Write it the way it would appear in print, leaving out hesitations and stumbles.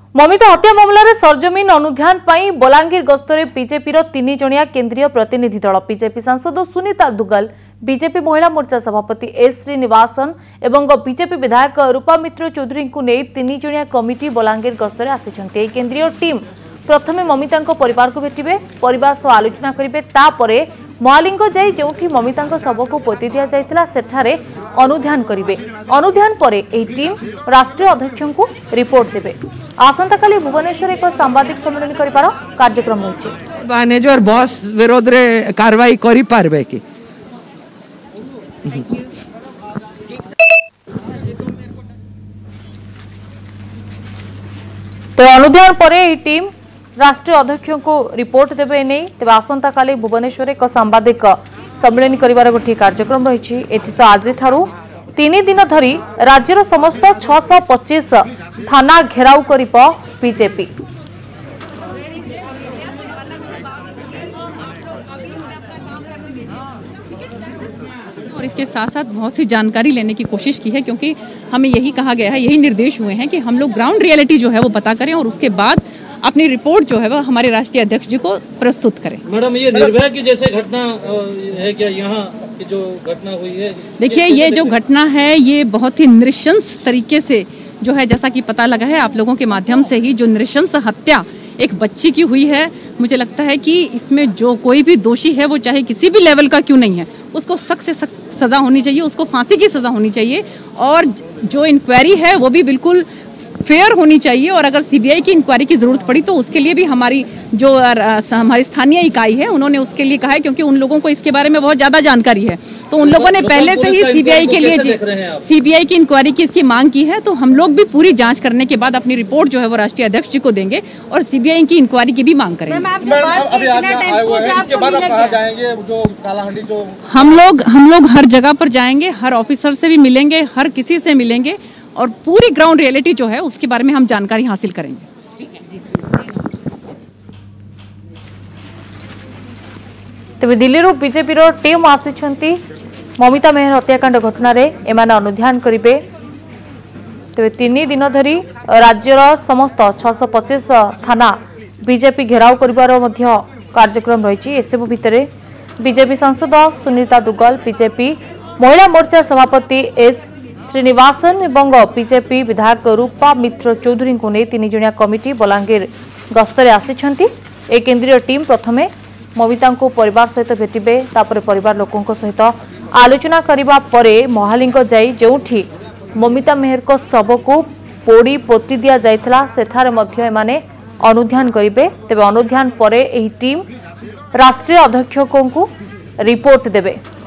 ममिता हत्या मामलें सरजमीन अनुधान पर बलांगीर गस्तरे बीजेपी तीन जणिया केंद्रीय प्रतिनिधि दल बीजेपी सांसद सुनीता दुग्गल, बीजेपी महिला मोर्चा सभापति एस श्रीनिवासन एवं बीजेपी विधायक रूपा मित्र चौधरी को नहीं तीन जणिया कमिटी बलांगीर गस्तरे आसिछन्ते। केंद्रीय टीम प्रथमे ममिता परिवार को भेटिबे, परिवार सह आलोचना करिबे, तापरे महालिंग जाई जोठी ममिता शव को पोती दिया जायतिला सेठारे अनुधान करिबे। अनुधान परे एही टीम राष्ट्रीय अध्यक्ष को रिपोर्ट देबे। आसंता काली भुवनेश्वर एक सांबादिक सम्मेलन करिपार कार्यक्रम होछि। मैनेजर बॉस विरोध रे कार्रवाई करि पारबे कि तो अनुधान परे एही टीम राष्ट्रीय अध्यक्ष को रिपोर्ट देबे नहीं। तेज आसंता काली भुवनेश्वर एक सांबादिक सम्मेलन करिवार गोटे कार्यक्रम रही। एथिस आज ठारू 3 दिन धरी राज्यर समस्त 625 थाना घेराव करिब बीजेपी। और इसके साथ साथ बहुत सी जानकारी लेने की कोशिश की है, क्योंकि हमें यही कहा गया है, यही निर्देश हुए हैं कि हम लोग ग्राउंड रियलिटी जो है वो पता करें और उसके बाद अपनी रिपोर्ट जो है वो हमारे राष्ट्रीय अध्यक्ष जी को प्रस्तुत करें। मैडम, ये निर्भया की जैसे घटना है क्या यहाँ की जो घटना हुई है? देखिए, ये जो घटना है ये बहुत ही नृशंस तरीके से जो है, जैसा कि पता लगा है आप लोगों के माध्यम से ही, जो नृशंस हत्या एक बच्ची की हुई है। मुझे लगता है कि इसमें जो कोई भी दोषी है वो चाहे किसी भी लेवल का क्यों नहीं है, उसको सख्त से सख्त सजा होनी चाहिए, उसको फांसी की सजा होनी चाहिए और जो इंक्वायरी है वो भी बिल्कुल फेयर होनी चाहिए। और अगर सीबीआई की इंक्वायरी की जरूरत पड़ी तो उसके लिए भी हमारी जो हमारी स्थानीय इकाई है उन्होंने उसके लिए कहा है, क्योंकि उन लोगों को इसके बारे में बहुत ज्यादा जानकारी है। तो उन लोगों ने पहले से ही सीबीआई के लिए सीबीआई की इंक्वायरी की इसकी मांग की है। तो हम लोग भी पूरी जांच करने के बाद अपनी रिपोर्ट जो है वो राष्ट्रीय अध्यक्ष जी को देंगे और सीबीआई की इंक्वायरी की भी मांग करेंगे। हम लोग हर जगह पर जाएंगे, हर ऑफिसर से भी मिलेंगे, हर किसी से मिलेंगे और पूरी ग्राउंड रियलिटी जो है उसके बारे में हम जानकारी हासिल करेंगे। तेज दिल्ली बीजेपी टीम आसी ममिता मेहर हत्याकांड घटना एमाने अनुधान करेंगे। तेज 3 दिन धरी राज्यर समस्त 625 थाना बीजेपी घेराव करिवार कार्यक्रम रही। एसबू भितर बीजेपी सांसद सुनीता दुग्गल, बीजेपी महिला मोर्चा सभापति एस श्रीनिवासन एवं बीजेपी विधायक रूपा मित्र चौधरी को नहीं 3 जणिया कमिटी बलांगीर गस्तरे आसिछन्ति। ए केंद्रीय टीम प्रथमे ममिता को परिवार सहित भेटिबे, तापर परिवार लोकों सहित आलोचना करिबा परे महालिंग जाई जोठी ममिता मेहर को शव को पोड़ी पोती दिया जायथिला सेठारे मध्य एमाने अनुधान करिबे। तेबे अनुधान परे एही टीम राष्ट्रीय अध्यक्ष को रिपोर्ट देबे।